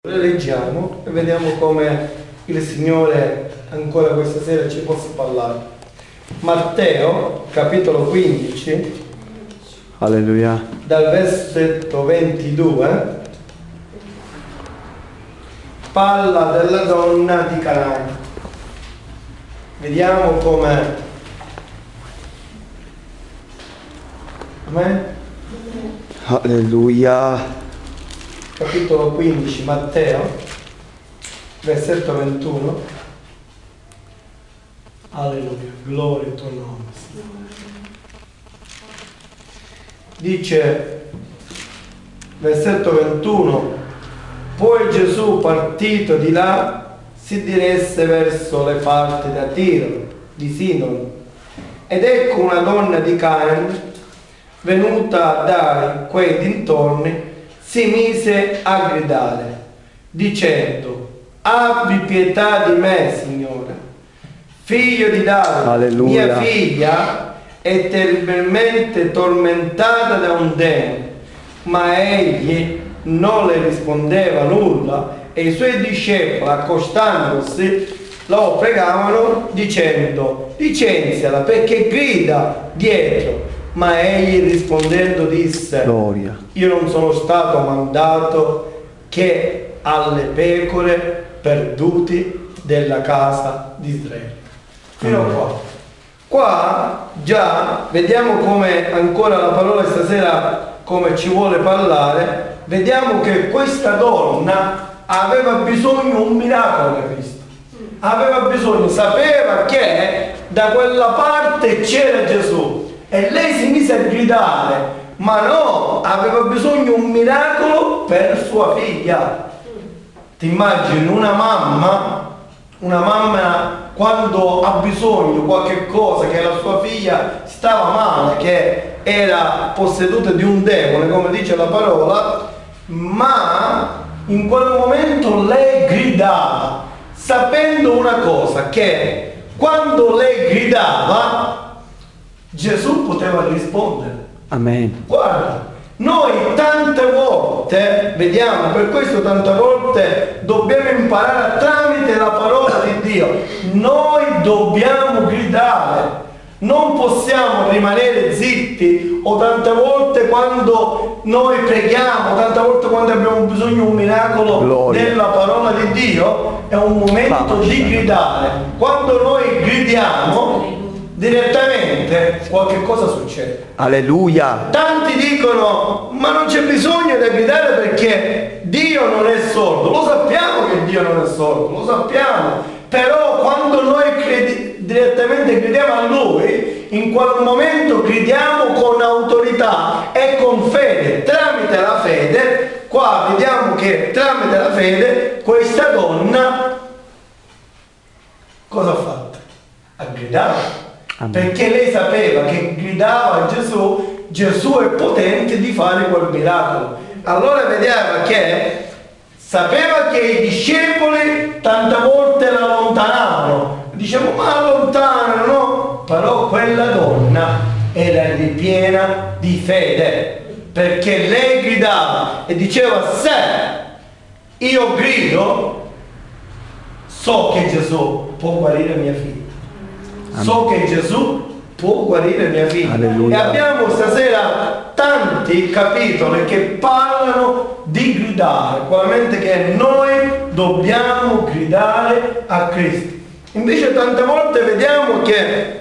Leggiamo e vediamo come il Signore ancora questa sera ci possa parlare. Matteo, capitolo 15, Alleluia. dal versetto 22, parla della donna di Canaan. Vediamo come... Amen? Alleluia. Capitolo 15, Matteo, versetto 21. Alleluia, gloria al tuo nome, Signore. Dice, versetto 21, poi Gesù, partito di là, si diresse verso le parti da Tiro, di Sidon, ed ecco una donna di Canaan, venuta da quei dintorni, si mise a gridare, dicendo, abbi pietà di me, Signore, figlio di Davide. Alleluia. Mia figlia è terribilmente tormentata da un demone. Ma egli non le rispondeva nulla, e i suoi discepoli, accostandosi, lo pregavano dicendo, licenziala perché grida dietro. Ma egli rispondendo disse, Gloria. io non sono stato mandato che alle pecore perduti della casa di Israele. Fino a qua. Qua già vediamo come ancora la parola stasera come ci vuole parlare. Vediamo che questa donna aveva bisogno di un miracolo da Cristo. Aveva bisogno, sapeva che da quella parte c'era Gesù. E lei si mise a gridare, ma no, aveva bisogno di un miracolo per sua figlia. Ti immagini una mamma quando ha bisogno di qualche cosa, che la sua figlia stava male, che era posseduta di un demone, come dice la parola, ma in quel momento lei gridava, sapendo una cosa, che quando lei gridava, Gesù poteva rispondere. Amen. Guarda, noi tante volte, vediamo, per questo tante volte dobbiamo imparare tramite la parola di Dio. Noi dobbiamo gridare, non possiamo rimanere zitti, o tante volte quando noi preghiamo, tante volte quando abbiamo bisogno di un miracolo Gloria. della parola di Dio, è un momento di gridare. Quando noi gridiamo, direttamente qualche cosa succede. Alleluia. Tanti dicono, ma non c'è bisogno di gridare perché Dio non è sordo. Lo sappiamo che Dio non è sordo, lo sappiamo. Però quando noi direttamente gridiamo a Lui, in quel momento gridiamo con autorità e con fede. Tramite la fede, qua vediamo che tramite la fede questa donna cosa ha fatto? Ha gridato. Amen. Perché lei sapeva che gridava a Gesù, Gesù è potente di fare quel miracolo. Allora vedeva che sapeva che i discepoli tante volte la allontanavano. Dicevano, ma allontanano, no? Però quella donna era ripiena di fede, perché lei gridava e diceva, se io grido, so che Gesù può guarire mia figlia. So che Gesù può guarire mia figlia. Alleluia. E abbiamo stasera tanti capitoli che parlano di gridare, probabilmente che noi dobbiamo gridare a Cristo. Invece tante volte vediamo che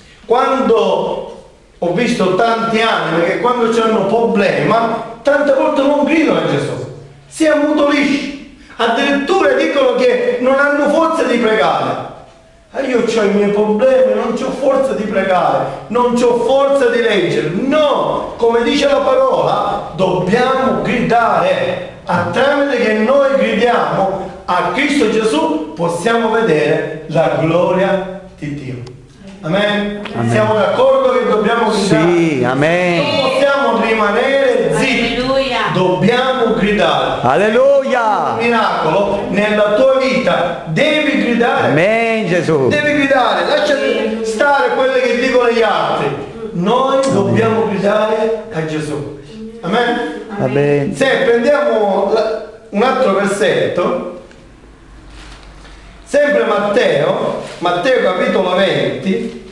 quando ho visto tanti anime che quando c'hanno problema, tante volte non gridano a Gesù, si ammutoliscono, addirittura dicono che non hanno forza di pregare. Io ho i miei problemi, non ho forza di pregare, non ho forza di leggere. No, come dice la parola, dobbiamo gridare. A tramite che noi gridiamo a Cristo Gesù possiamo vedere la gloria di Dio. Amen? Amen. Siamo d'accordo che dobbiamo gridare? Sì, amen. Non possiamo rimanere zitti. Alleluia. Dobbiamo gridare. Alleluia. Un miracolo nella tua vita, devi gridare. Amen, Gesù. Devi gridare, lascia stare quelle che dicono gli altri. Noi dobbiamo gridare a Gesù. Amen? Va bene. Se prendiamo un altro versetto, sempre Matteo capitolo 20,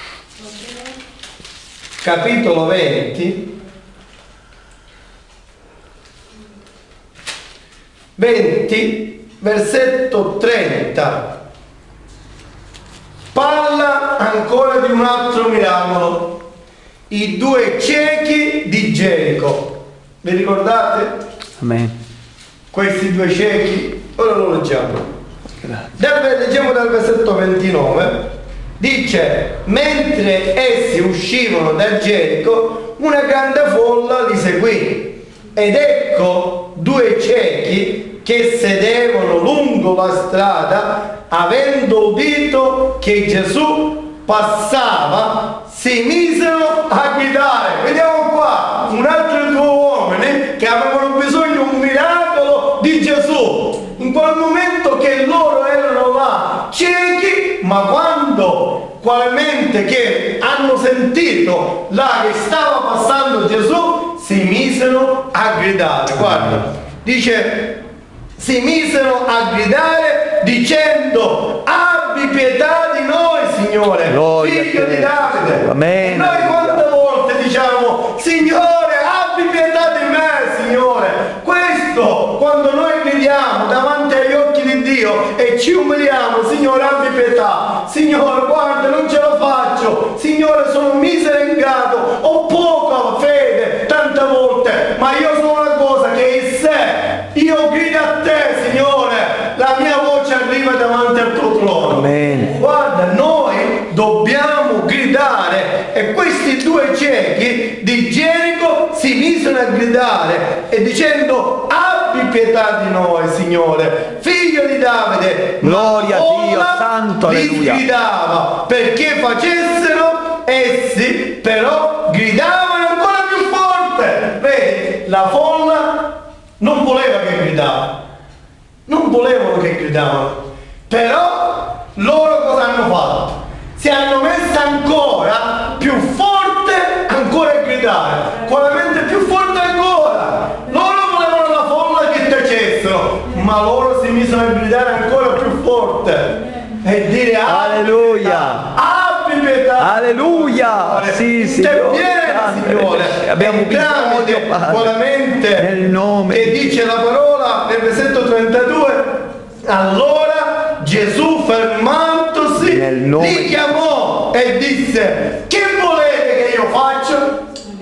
versetto 30. Parla ancora di un altro miracolo, i 2 ciechi di Gerico. Vi ricordate? Amen. Questi 2 ciechi? Ora lo leggiamo. Grazie. Leggiamo dal versetto 29. Dice: mentre essi uscivano da Gerico, una grande folla li seguì. Ed ecco 2 ciechi che sedevano lungo la strada, avendo udito che Gesù passava, si misero a gridare. Vediamo qua un altro 2 uomini che avevano bisogno di un miracolo di Gesù. In quel momento che loro erano là ciechi, ma quando qualmente che hanno sentito là che stava passando Gesù, si misero a gridare. Guarda, dice: si misero a gridare dicendo: abbi pietà di noi, Signore, Gloria figlio a te. di Davide. Amen. E noi quante volte diciamo: Signore, abbi pietà di me, Signore. Questo quando noi gridiamo davanti agli occhi di Dio e ci umiliamo: Signore, abbi pietà, Signore, guarda, non ce la faccio, Signore, sono misero in grado, ho poca fede tante volte, ma io sono una cosa che se io grido a te, Signore, la mia voce arriva davanti al tuo trono. Amen. Guarda, noi dobbiamo gridare, e questi 2 ciechi di Gerico si misero a gridare e dicendo: abbi pietà di noi, Signore, figlio di Davide. Gloria a Dio, Ora santo, li alleluia. sgridava perché facessero, essi però gridavano ancora più forte. Vedi, la folla non voleva che gridavano, non volevano che gridavano, però loro cosa hanno fatto? Si hanno messi ancora più forte ancora a gridare, qualmente più forte ancora. Loro volevano la folla che tacessero, ma loro si misero a gridare ancora più forte e dire: Alleluia. abbi pietà. Alleluia. Sì, Signore. Intervieni, Signore. Abbiamo bisogno, Padre, qualmente nel nome che dice la parola nel versetto 32. Allora Gesù, fermandosi, Nel nome li chiamò e disse: che volete che io faccia?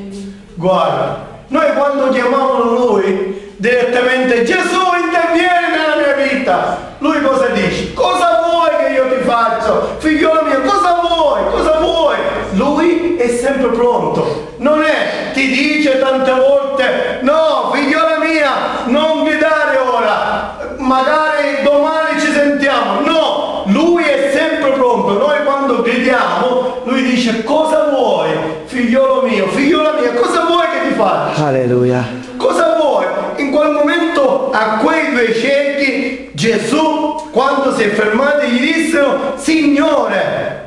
Guarda, noi quando chiamavano lui direttamente: Gesù, intervieni nella mia vita, lui cosa dice? Cosa vuoi che io ti faccia? Figliolo mio, cosa vuoi? Cosa vuoi? Lui è sempre pronto, non è, ti dice tante volte: no, figliola mia, non gridare ora, magari domani ci sentiamo. No, lui è sempre pronto. Noi quando gridiamo, lui dice: cosa vuoi, figliolo mio, figliola mia, cosa vuoi che ti faccia? Alleluia. Cosa vuoi? In quel momento a quei 2 ciechi Gesù, quando si è fermato, gli dissero: Signore,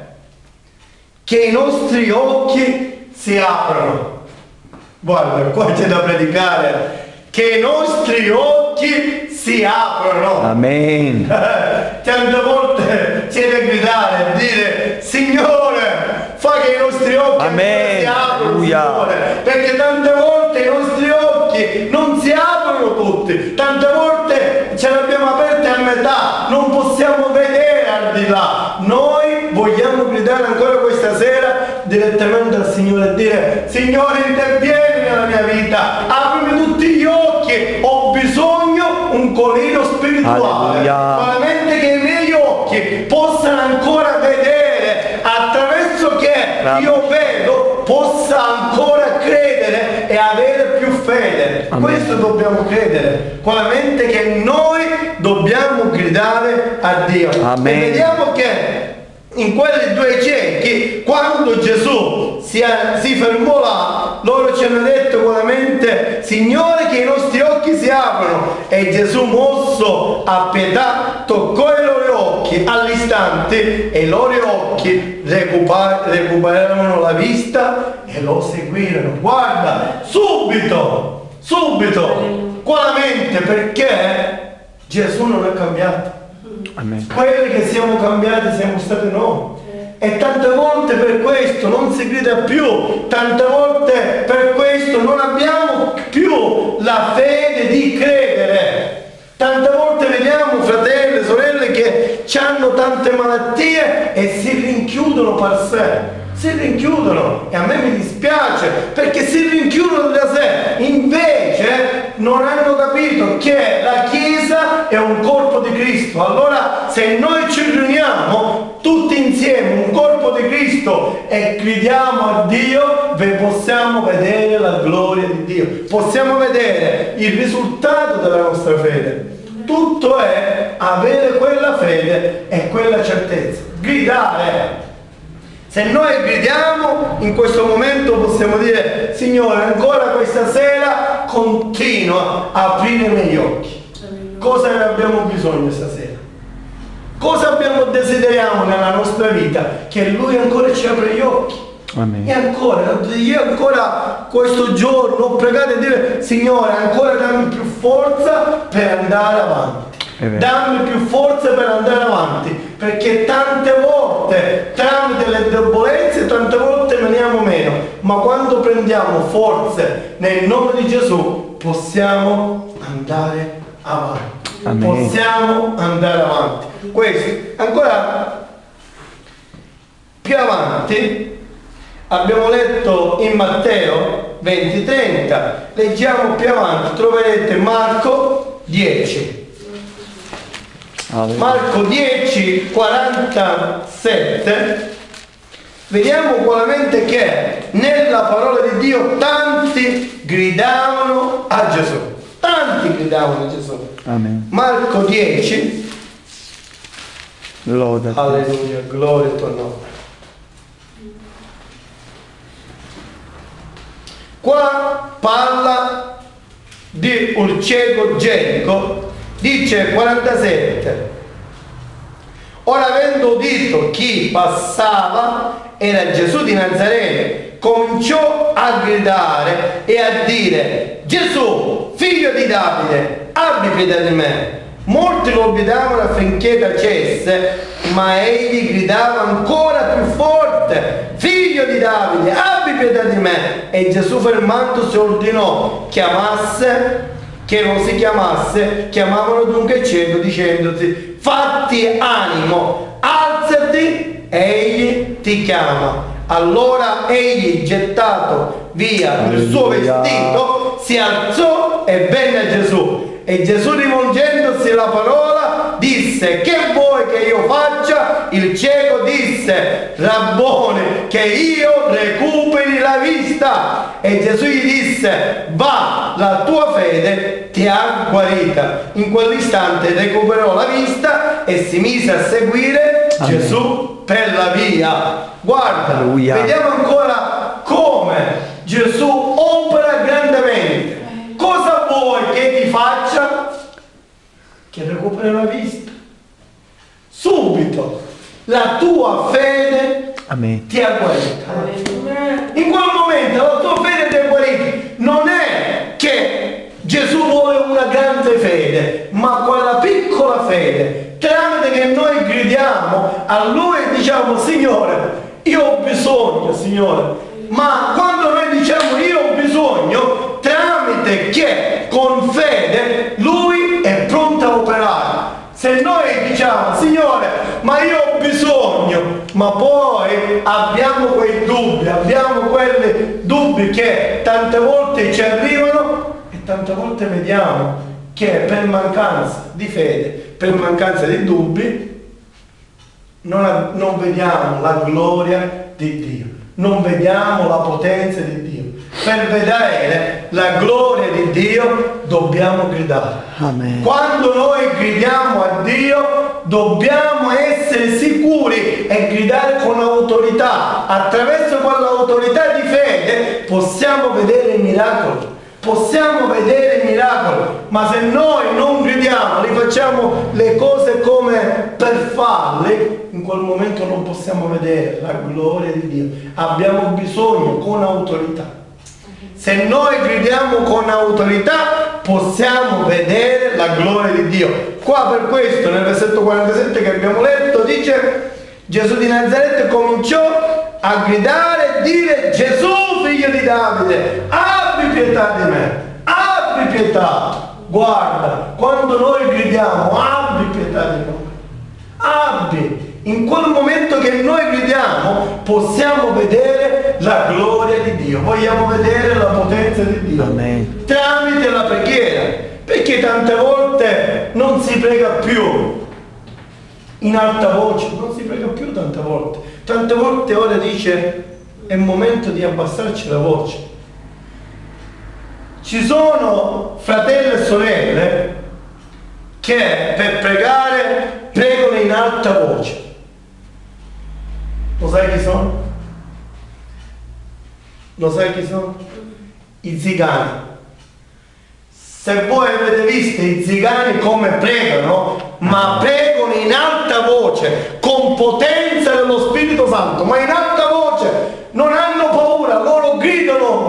che i nostri occhi si aprono. Guarda, qua c'è da predicare, che i nostri occhi si aprono. Amen. Tante volte c'è da gridare e dire: Signore, fa che i nostri occhi Amen. si aprono, Alleluia. Signore, perché tante volte i nostri occhi non si aprono tutti, tante volte ce li abbiamo aperti a metà, non possiamo vedere al di là. Noi vogliamo gridare ancora questa sera direttamente al Signore e dire: Signore, intervieni nella mia vita, aprimi tutti gli occhi, ho bisogno un colino spirituale, Alleluia. solamente che i miei occhi possano ancora vedere, attraverso che io vedo possa ancora credere e avere più fede. Amen. Questo dobbiamo credere, qualmente che noi dobbiamo gridare a Dio. Amen. E vediamo che in quelli 2 ciechi, quando Gesù si fermò là, loro ci hanno detto ugualmente: Signore, che i nostri occhi si aprono. E Gesù, mosso a pietà, toccò i loro occhi all'istante, e i loro occhi recuperarono la vista e lo seguirono. Guarda, subito subito, qualamente, perché Gesù non è cambiato. Amen. Quelli che siamo cambiati siamo stati noi. E tante volte per questo non si grida più, tante volte per questo non abbiamo più la fede di credere. Tante volte vediamo fratelli e sorelle che hanno tante malattie e si rinchiudono per sé. Si rinchiudono, e a me mi dispiace perché si rinchiudono da sé, invece non hanno capito che la Chiesa è un corpo di Cristo. Allora se noi ci riuniamo tutti insieme, un corpo di Cristo, e gridiamo a Dio, possiamo vedere la gloria di Dio, possiamo vedere il risultato della nostra fede. Tutto è avere quella fede e quella certezza, gridare. Se noi gridiamo, in questo momento possiamo dire: Signore, ancora questa sera continua a aprire i miei occhi. Cosa ne abbiamo bisogno stasera? Cosa desideriamo nella nostra vita? Che Lui ancora ci apra gli occhi. Amen. E io ancora questo giorno ho pregato di dire: Signore, ancora dammi più forza per andare avanti. Dammi più forza per andare avanti, perché tante volte tramite le debolezze tante volte veniamo meno, ma quando prendiamo forze nel nome di Gesù possiamo andare avanti. Amen. Possiamo andare avanti. Questo ancora più avanti abbiamo letto in Matteo 20:30, leggiamo più avanti, troverete Marco 10. Marco 10, 47, vediamo qualmente che nella parola di Dio tanti gridavano a Gesù. Tanti gridavano a Gesù. Amen. Marco 10. Loda. Alleluia, gloria al tuo nome. Qua parla di un cieco Gerico. Dice 47: ora avendo udito chi passava era Gesù di Nazarene, cominciò a gridare e a dire: Gesù, figlio di Davide, abbi pietà di me. Molti lo obbedivano affinché tacesse, ma egli gridava ancora più forte: figlio di Davide, abbi pietà di me. E Gesù, fermandosi, ordinò che non si chiamasse. Chiamavano dunque il cieco dicendoti: fatti animo, alzati, egli ti chiama. Allora egli, gettato via il suo vestito, si alzò e venne a Gesù. E Gesù, rivolgendosi la parola, disse: che vuoi che io faccia? Il cieco disse: Rabbone, che io recuperi la vista. E Gesù gli disse: va, la tua fede ti ha guarita. In quell'istante recuperò la vista e si mise a seguire Gesù per la via. Guarda, Alleluia. Vediamo ancora come Gesù opera grandemente. Cosa vuoi che ti faccia? Che recuperi la vista. Subito la tua fede ti ha guarita. In quel momento la tua fede ti ha guarita. Non è che Gesù vuole una grande fede, ma quella piccola fede, tramite che noi gridiamo a Lui e diciamo: Signore, io ho bisogno, Signore. Ma quando noi diciamo io ho bisogno, tramite che con fede Lui è pronto a operare. Se noi diciamo: Signore, ma io ho bisogno, ma poi abbiamo quei dubbi che tante volte ci arrivano, e tante volte vediamo che per mancanza di fede, per mancanza di dubbi, non vediamo la gloria di Dio, non vediamo la potenza di Dio. Per vedere la gloria di Dio dobbiamo gridare. Amen. Quando noi gridiamo a Dio dobbiamo essere sicuri e gridare con autorità. Attraverso quell'autorità di fede possiamo vedere i miracoli. Possiamo vedere i miracoli, ma se noi non gridiamo, li facciamo le cose come per farle, in quel momento non possiamo vedere la gloria di Dio. Abbiamo bisogno con autorità. se noi gridiamo con autorità, possiamo vedere la gloria di Dio. Qua per questo, nel versetto 47 che abbiamo letto, dice: Gesù di Nazaret cominciò a gridare e dire: Gesù, figlio di Davide, abbi pietà di me, abbi pietà. Guarda, quando noi gridiamo, abbi pietà di noi, abbi. In quel momento che noi gridiamo, possiamo vedere la gloria di Dio, vogliamo vedere la potenza di Dio. Amen. Tramite la preghiera, perché tante volte non si prega più in alta voce, non si prega più tante volte ora dice è il momento di abbassarci la voce. Ci sono fratelli e sorelle che per pregare pregano in alta voce. Lo sai chi sono? Lo sai chi sono? I zigani. Se voi avete visto i zigani come pregano, ma pregano in alta voce, con potenza dello Spirito Santo, ma in alta voce, non hanno paura, loro gridano,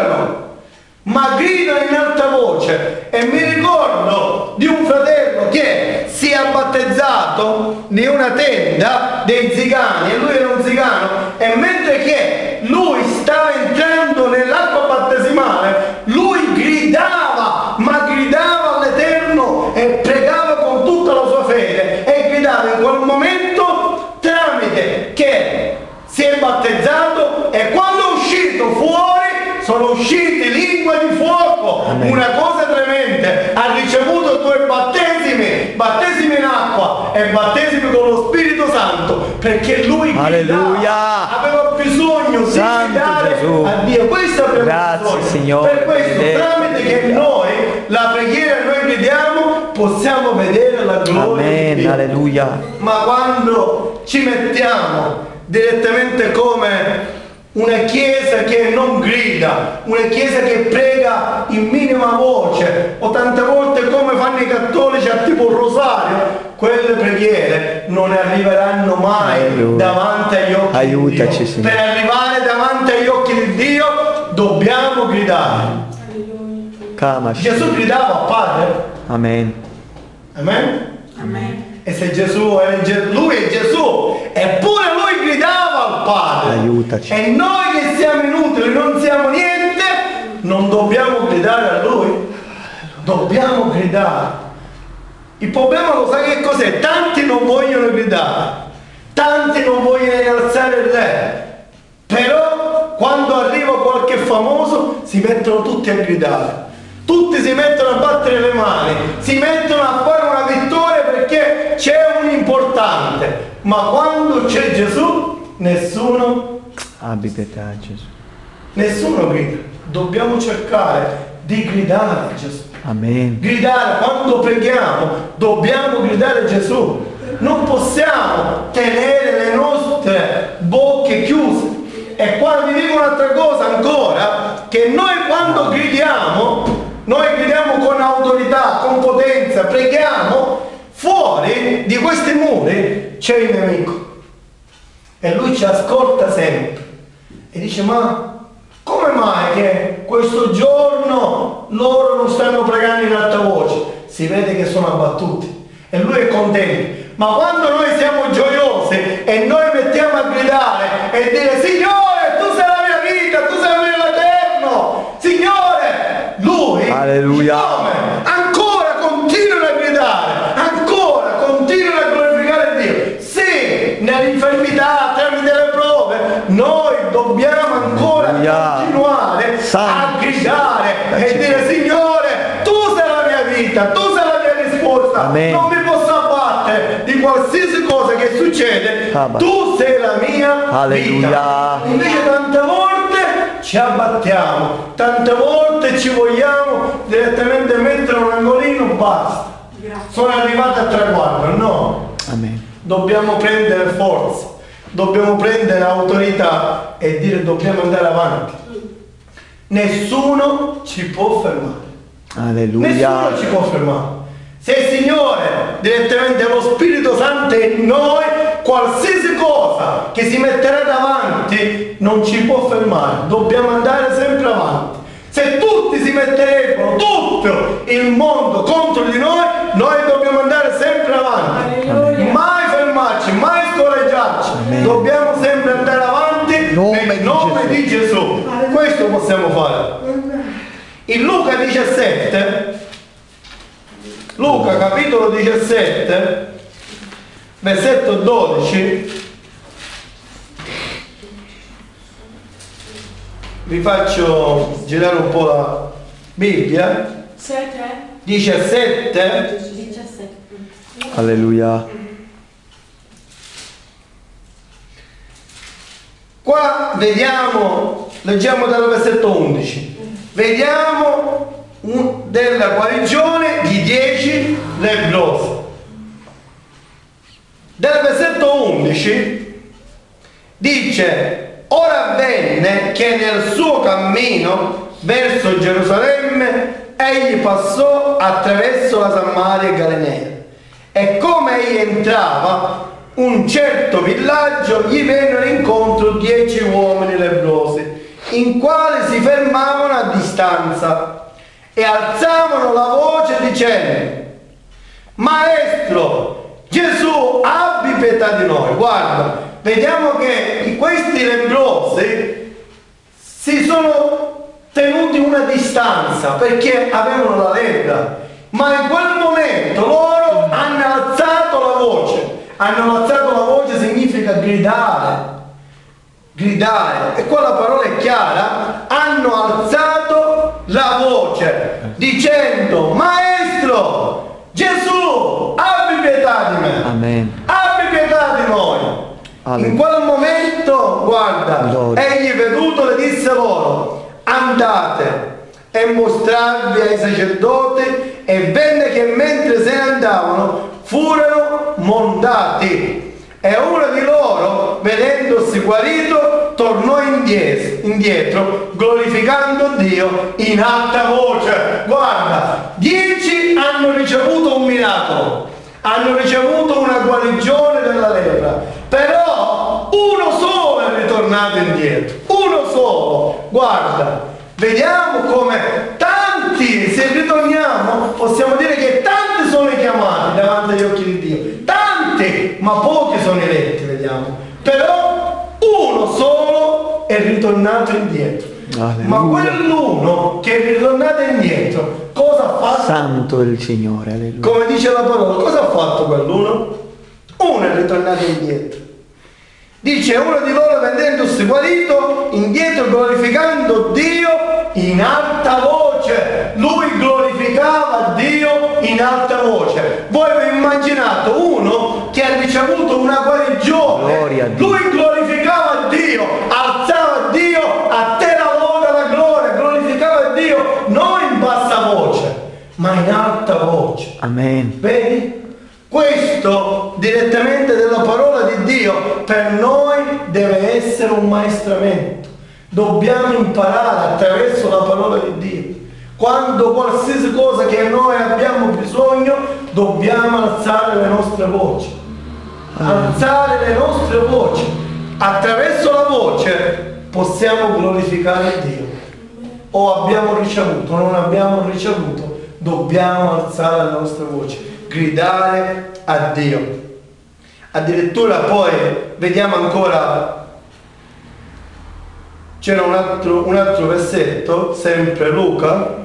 ma gridano in alta voce. E mi ricordo di un fratello che si è battezzato in una tenda dei zigani, e lui era un zigano, e mentre che lui stava entrando nell'acqua battesimale, lui gridava, ma gridava all'Eterno e pregava con tutta la sua fede, e gridava in quel momento tramite che si è battezzato, e quando è uscito fuori sono usciti lingue di fuoco. Amen. Una cosa tremenda. Ha ricevuto 2 battesimi in acqua e battesimi con lo Spirito Santo, perché lui gridava, aveva bisogno di gridare a Dio. Questo abbiamo bisogno. Signore. Per questo tramite che noi la preghiera noi chiediamo, possiamo vedere la gloria di Dio. Alleluia. Ma quando ci mettiamo direttamente come una chiesa che non grida, una chiesa che prega in minima voce, o tante volte come fanno i cattolici a tipo il rosario, quelle preghiere non arriveranno mai davanti agli occhi di Dio. Signore. Per arrivare davanti agli occhi di Dio dobbiamo gridare. Gesù gridava al Padre. Amen. Amen? Amen. E se Gesù è lui è Gesù, eppure lui gridava al Padre. Aiutaci. E noi che siamo inutili, non siamo niente, non dobbiamo gridare a lui, dobbiamo gridare. Il problema lo sai che cos'è? Tanti non vogliono gridare, tanti non vogliono alzare il re, però quando arriva qualche famoso si mettono tutti a gridare. Tutti si mettono a battere le mani, si mettono a fare una vittoria perché c'è un importante, ma quando c'è Gesù nessuno abbi pietà, Gesù. Nessuno grida. Dobbiamo cercare di gridare a Gesù. Amen. Gridare quando preghiamo, dobbiamo gridare a Gesù. Non possiamo tenere le nostre bocche chiuse. E qua vi dico un'altra cosa ancora, che noi quando gridiamo, noi gridiamo con autorità, con potenza, preghiamo, fuori di questi muri c'è il nemico. E lui ci ascolta sempre. E dice: ma come mai che questo giorno loro non stanno pregando in alta voce? Si vede che sono abbattuti. E lui è contento. Ma quando noi siamo gioiosi e noi mettiamo a gridare e dire: Signore, tu sei la mia vita, tu sei l'Eterno, Signore, lui, alleluia, ancora continuano a gridare, ancora continuano a glorificare Dio. Sì, nell'infermità, tramite le prove, noi dobbiamo ancora continuare a gridare e dire: Signore, tu sei la mia vita, tu sei la mia risposta. Amen. Non mi posso abbattere di qualsiasi cosa che succede, tu sei la mia vita. Invece tante volte ci abbattiamo, tante volte ci vogliamo direttamente mettere un angolino, basta, sono arrivati al traguardo. No. Amen. Dobbiamo prendere forza, dobbiamo prendere autorità e dire: dobbiamo andare avanti. Nessuno ci può fermare. Alleluia. Nessuno ci può fermare. Se il Signore direttamente lo Spirito Santo è in noi, qualsiasi cosa che si metterà davanti non ci può fermare. Dobbiamo andare sempre avanti, Se tutti si metterebbero, tutto il mondo contro di noi dobbiamo andare sempre avanti. Alleluia. Mai fermarci, mai scoraggiarci. Amen. Dobbiamo sempre andare avanti nel nome di Gesù. Questo possiamo fare. In Luca 17, Luca capitolo 17, versetto 12, vi faccio girare un po' la Bibbia. 17. Alleluia. Qua vediamo, leggiamo dal versetto 11, vediamo della guarigione di 10 lebbrosi. Dal versetto 11 dice: ora avvenne che nel suo cammino verso Gerusalemme egli passò attraverso la Samaria e Galilea, e come egli entrava un certo villaggio gli vennero incontro 10 uomini lebbrosi, in quali si fermavano a distanza e alzavano la voce dicendo: Maestro, Gesù, abbi pietà di noi. Guarda, vediamo che questi lebbrosi si sono tenuti una distanza perché avevano la lebbra, ma in quel momento loro hanno alzato la voce. Hanno alzato la voce significa gridare, e qua la parola è chiara. Hanno alzato la voce dicendo: Maestro, Gesù, abbi pietà di me. Amen. Abbi pietà di noi. Amen. In quel momento, guarda, Lord. egli veduto le disse loro: andate e mostrarvi ai sacerdoti. E venne che mentre se ne andavano furono montati, e uno di loro, vedendosi guarito, tornò indietro glorificando Dio in alta voce. Guarda, 10 hanno ricevuto un miracolo, hanno ricevuto una guarigione della lebbra, però uno solo è ritornato indietro, uno solo. Guarda, vediamo come tanti, se ritorniamo possiamo dire che tanti sono i chiamati davanti agli occhi di Dio, tanti, ma pochi sono i eletti, vediamo. Però uno solo è ritornato indietro. Alleluia. Ma quell'uno che è ritornato indietro, cosa ha fatto? Santo è il Signore, alleluia. Come dice la parola, cosa ha fatto quell'uno? Uno è ritornato indietro. Dice: uno di loro, vedendosi guarito, indietro glorificando Dio in alta voce. Lui glorificava Dio in alta voce. Voi vi immaginate uno che ha ricevuto una guarigione? Gloria a Dio. Lui glorificava Dio, alzava Dio, a te la lode, la gloria, glorificava Dio non in bassa voce, ma in alta voce. Amen. Vedi? Questo direttamente della parola di Dio per noi deve essere un maestramento. Dobbiamo imparare attraverso la parola di Dio. Quando qualsiasi cosa che noi abbiamo bisogno, dobbiamo alzare le nostre voci. Alzare le nostre voci. Attraverso la voce possiamo glorificare Dio. O abbiamo ricevuto o non abbiamo ricevuto, dobbiamo alzare le nostre voci, gridare a Dio. Addirittura poi vediamo ancora, c'era un altro versetto, sempre Luca.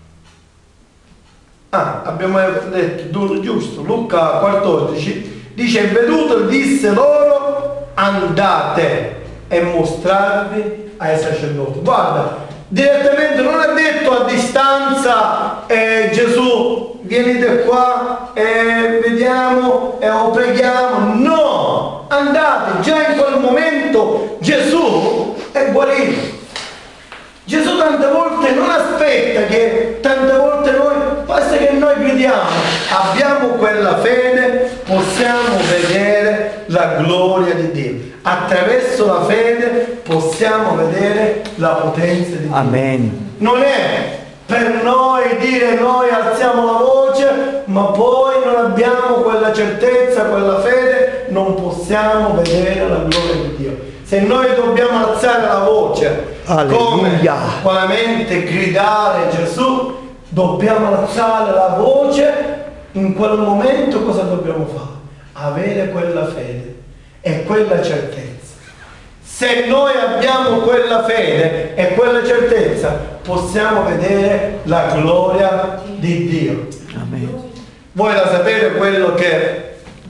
Abbiamo detto giusto, Luca 14 dice: veduto disse loro: andate e mostrarvi ai sacerdoti. Guarda, direttamente non è detto a distanza, Gesù venite qua e vediamo o preghiamo. No, andate. Già in quel momento Gesù è guarito. Gesù tante volte non aspetta che tante volte noi, basta che noi gridiamo, abbiamo quella fede, possiamo vedere la gloria di Dio. Attraverso la fede possiamo vedere la potenza di Dio. Amen. Non è per noi dire noi alziamo la voce, ma poi non abbiamo quella certezza, quella fede, non possiamo vedere la gloria di Dio. se noi dobbiamo alzare la voce, Alleluia. come qualmente gridare Gesù, dobbiamo alzare la voce. In quel momento cosa dobbiamo fare? Avere quella fede e quella certezza. Se noi abbiamo quella fede e quella certezza, possiamo vedere la gloria di Dio. Amen. Voi la sapete quello che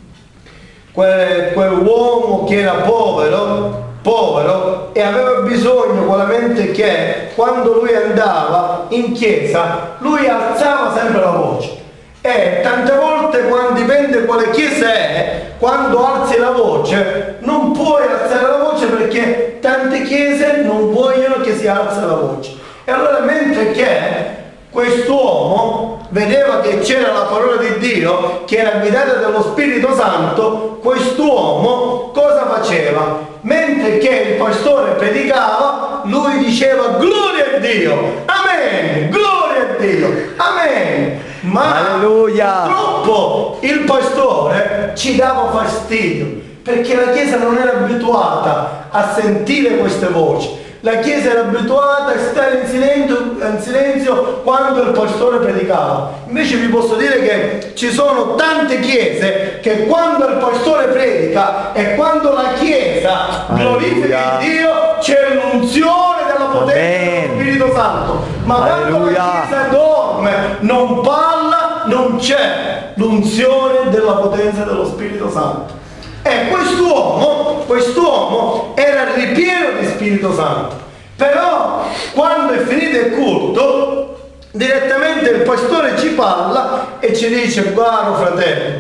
quell'uomo che era povero e aveva bisogno veramente che quando lui andava in chiesa, lui alzava sempre la voce. E tante volte, quando dipende quale chiesa è, quando alzi la voce, non puoi alzare la voce perché tante chiese non vogliono che si alzi la voce. E allora, mentre che quest'uomo vedeva che c'era la parola di Dio, che era guidata dallo Spirito Santo, quest'uomo cosa faceva? Mentre che il pastore predicava, lui diceva gloria a Dio, amen, gloria a Dio, amen. Ma Alleluia. purtroppo il pastore ci dava fastidio, perché la Chiesa non era abituata a sentire queste voci. La Chiesa era abituata a stare in silenzio quando il pastore predicava. Invece vi posso dire che ci sono tante chiese che quando il pastore predica e quando la Chiesa glorifica Dio, c'è l'unzione della potenza dello Spirito Santo. Ma quando la Chiesa dorme, non parla, non c'è l'unzione della potenza dello Spirito Santo. E quest'uomo era ripieno di Spirito Santo, però quando è finito il culto, direttamente il pastore ci parla e ci dice: guarda fratello,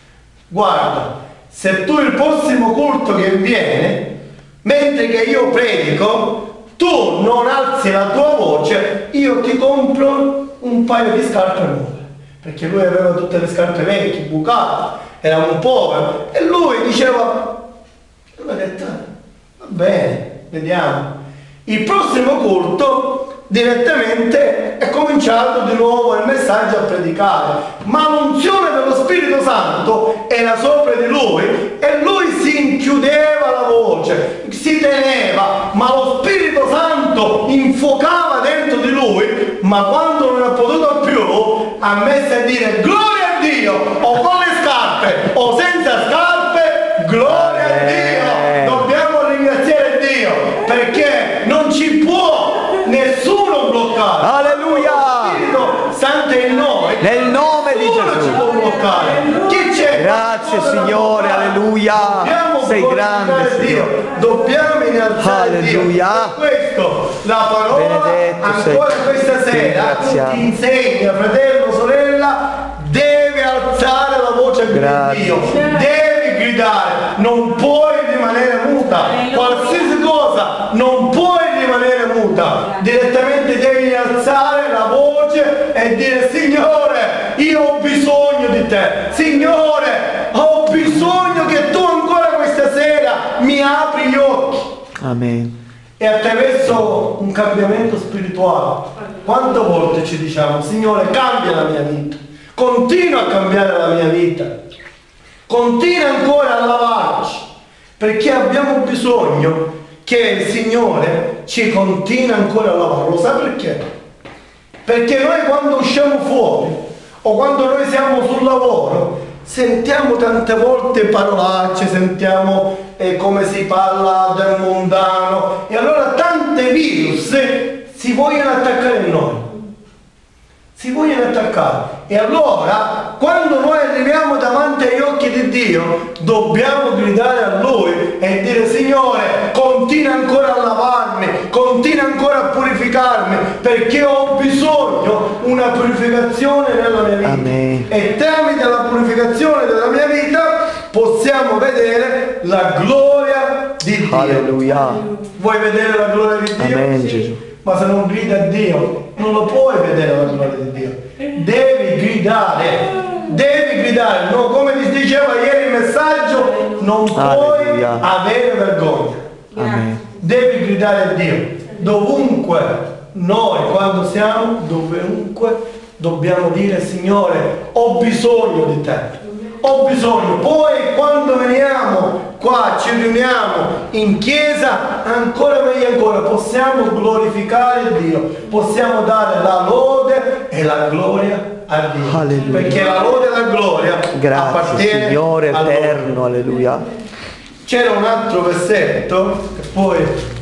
guarda, se tu il prossimo culto che viene, mentre che io predico, tu non alzi la tua voce, io ti compro un paio di scarpe nuove, perché lui aveva tutte le scarpe vecchie, bucate, era un povero, e lui diceva, lui ha detto, va bene, vediamo. Il prossimo culto direttamente è cominciato di nuovo il messaggio a predicare, ma l'unzione dello Spirito Santo era sopra di lui e lui si inchiudeva la voce, si teneva, ma lo Spirito Santo infocava dentro di lui, ma quando non ha potuto più ha messo a dire gloria a Dio, o con le scarpe o senza scarpe, gloria a Dio. Dobbiamo ringraziare Dio perché non ci può nessuno bloccare. Alleluia. Lo Spirito Santo è in noi, Nel nome di nessuno ci può Gesù. bloccare. Chi c'è? Grazie Signore, alleluia. Sei grande, Signore. Dobbiamo innalzare Dio. Alleluia. Per questo la parola Benedetto ancora sei. questa Ti sera ringraziamo. ti insegna, fratello, sorella, devi alzare la voce a Dio, devi gridare, non puoi rimanere muta, qualsiasi cosa non puoi rimanere muta, direttamente devi alzare la voce e dire: Signore, io ho bisogno di te, Signore, ho bisogno che tu ancora questa sera mi apri gli occhi. Amen. E attraverso un cambiamento spirituale, quante volte ci diciamo: Signore, cambia la mia vita, continua a cambiare la mia vita, continua ancora a lavarci, perché abbiamo bisogno che il Signore ci continua ancora a lavare. Lo sa perché? Perché noi quando usciamo fuori o quando noi siamo sul lavoro sentiamo tante volte parolacce, sentiamo come si parla del mondano, e allora tante virus si vogliono attaccare a noi, si vogliono attaccare. E allora quando noi arriviamo davanti agli occhi di Dio dobbiamo gridare a Lui e dire: Signore, continua ancora a lavarmi, continua ancora a purificarmi, perché ho bisogno di una purificazione nella mia vita. Amen. E tramite la purificazione della mia vita possiamo vedere la gloria di Dio. Alleluia. Vuoi vedere la gloria di Dio? Amen, Gesù. Ma se non grida a Dio non lo puoi vedere la gloria di Dio. Devi gridare, no? Come ti diceva ieri il messaggio, non puoi Alleluia. avere vergogna. Amen. Devi gridare a Dio dovunque noi, quando siamo, dovunque dobbiamo dire: Signore, ho bisogno di te, ho bisogno. Poi quando veniamo qua ci riuniamo in chiesa, ancora meglio ancora, possiamo glorificare Dio, possiamo dare la lode e la gloria a Dio. Alleluia. Perché la lode e la gloria Grazie Signore eterno, alleluia. C'era un altro versetto e poi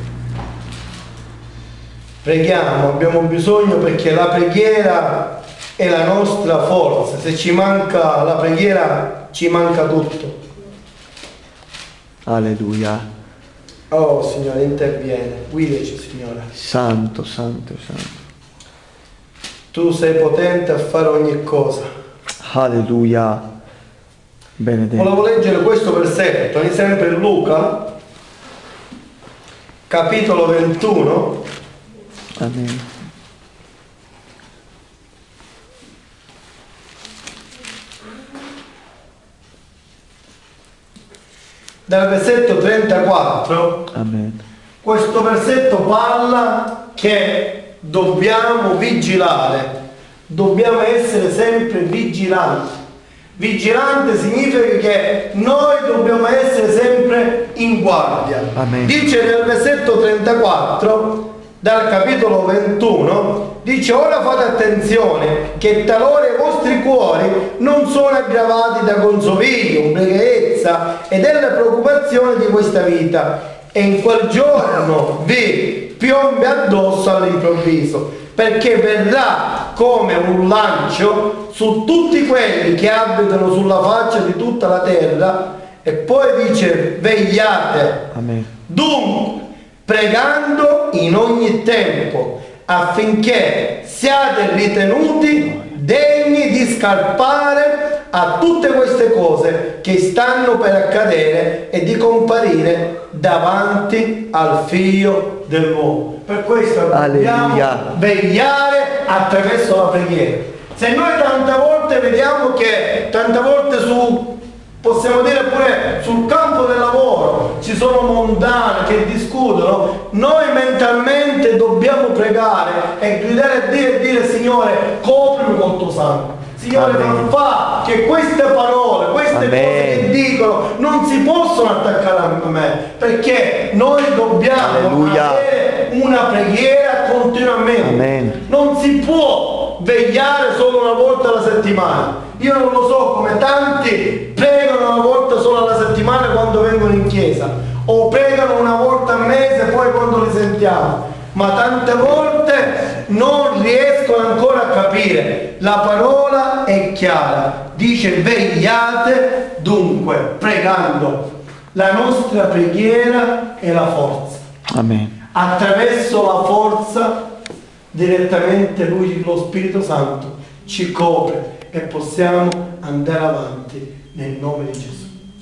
preghiamo, abbiamo bisogno, perché la preghiera è la nostra forza. Se ci manca la preghiera ci manca tutto. Alleluia. Oh Signore, interviene, guidaci Signore. Santo, santo, santo. Tu sei potente a fare ogni cosa. Alleluia. Benedetto. Volevo leggere questo versetto, è sempre in Luca, capitolo 21. Amen. Dal versetto 34. Amen. Questo versetto parla che dobbiamo vigilare, dobbiamo essere sempre vigilanti. Vigilante significa che noi dobbiamo essere sempre in guardia. Amen. Dice nel versetto 34 dal capitolo 21, dice: ora fate attenzione che talora i vostri cuori non sono aggravati da consovilio, ubriachezza e delle preoccupazioni di questa vita, e in quel giorno vi piombe addosso all'improvviso, perché verrà come un lancio su tutti quelli che abitano sulla faccia di tutta la terra. E poi dice: vegliate. Amen. Dunque, pregando in ogni tempo, affinché siate ritenuti degni di scampare a tutte queste cose che stanno per accadere e di comparire davanti al Figlio dell'uomo. Per questo dobbiamo vegliare attraverso la preghiera. Se noi tante volte vediamo che tante volte possiamo dire pure sul campo del lavoro ci sono mondani che discutono, noi mentalmente dobbiamo pregare e gridare a Dio e dire: Signore, coprimi col tuo sangue. Signore, non fa che queste parole, queste Amen. cose che dicono non si possono attaccare a me, perché noi dobbiamo avere una preghiera continuamente. Amen. Non si può vegliare solo una volta alla settimana. Io non lo so come tanti pregano una volta solo alla settimana quando vengono in chiesa, o pregano una volta al mese poi quando li sentiamo, ma tante volte non riescono ancora a capire. La parola è chiara, dice: vegliate dunque, pregando. La nostra preghiera è la forza. Amen. Attraverso la forza direttamente Lui, lo Spirito Santo, ci copre e possiamo andare avanti nel nome di Gesù.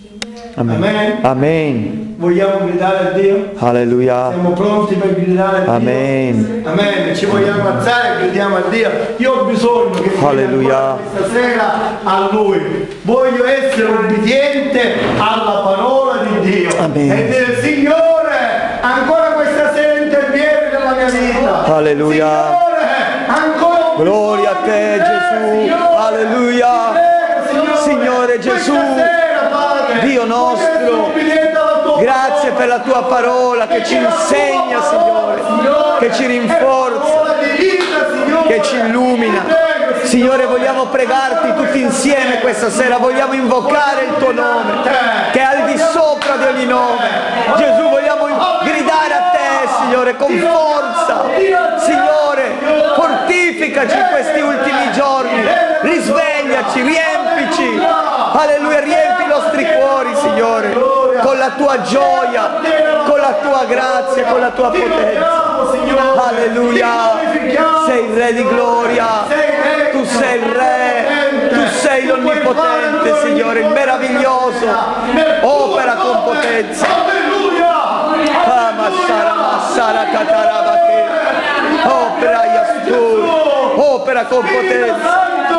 Amen. Amen. Amen. Vogliamo gridare a Dio? Alleluia. Siamo pronti per gridare a Dio? Amen. Amen. Ci vogliamo alzare e gridiamo a Dio. Io ho bisogno che Alleluia. questa sera a Lui. Voglio essere obbediente alla parola di Dio. Amen. E dire: Signore, ancora questa sera intervieni nella mia vita. Alleluia. Signore, ancora Gloria a te, Gesù. Alleluia. Signore Gesù, Dio nostro, grazie per la tua parola che ci insegna, Signore, che ci rinforza, che ci illumina. Signore, vogliamo pregarti tutti insieme questa sera, vogliamo invocare il tuo nome, che è al di sopra di ogni nome. Gesù, vogliamo gridare a te, Signore, con forza. Signore, fortificaci in questi ultimi giorni, risvegliaci, riempici. Alleluia, riempi i nostri cuori, Signore, con la tua gioia, con la tua grazia, con la tua potenza. Alleluia, sei il Re di gloria, tu sei il Re, tu sei l'Onnipotente, Signore, il meraviglioso, opera con potenza. Massara Katarabake, opera Yastur, opera con potenza.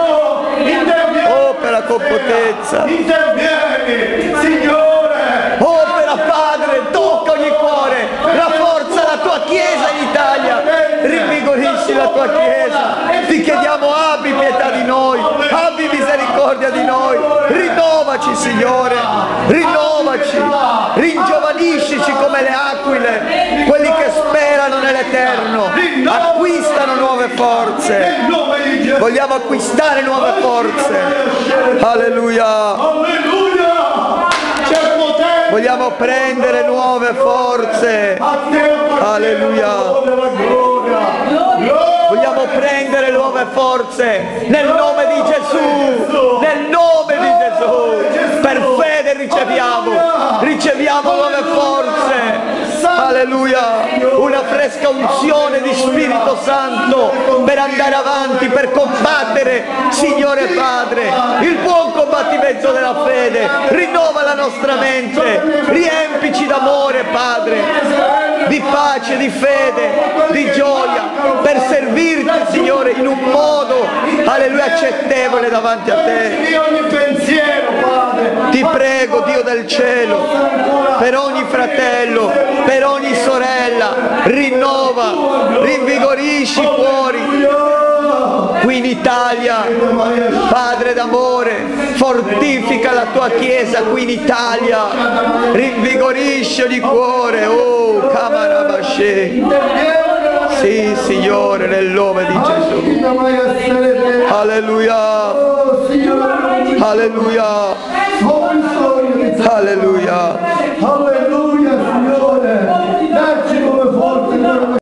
Opera con potenza. Intervieni, Signore. Opera, Padre, tocca ogni cuore, rafforza la tua Chiesa in Italia, rinvigorisci la tua Chiesa. Ti chiediamo: abbi pietà di noi, abbi misericordia di noi, rinnovaci, Signore, rinnovaci. nulle. Quelli che sperano nell'Eterno acquistano nuove forze. Vogliamo acquistare nuove forze. Alleluia. Vogliamo prendere nuove forze. Alleluia. Vogliamo prendere nuove forze nel nome di Gesù. Nel nome di Gesù. Per fede riceviamo nuove forze. Alleluia. Una fresca unzione di Spirito Santo per andare avanti, per combattere, Signore Padre, il buon combattimento della fede. Rinnova la nostra mente, riempici d'amore, Padre, di pace, di fede, di gioia, per servirti, Signore, in un modo, alleluia, accettevole davanti a te. Ti prego, Dio del cielo, per ogni fratello, per ogni sorella, rinnova, rinvigorisci i cuori. Qui in Italia, Padre d'amore, fortifica la tua Chiesa qui in Italia, rinvigorisci ogni cuore, oh Kamarabashe. Sì, Signore, nel nome di Gesù. Alleluia. Alleluia. Alleluia.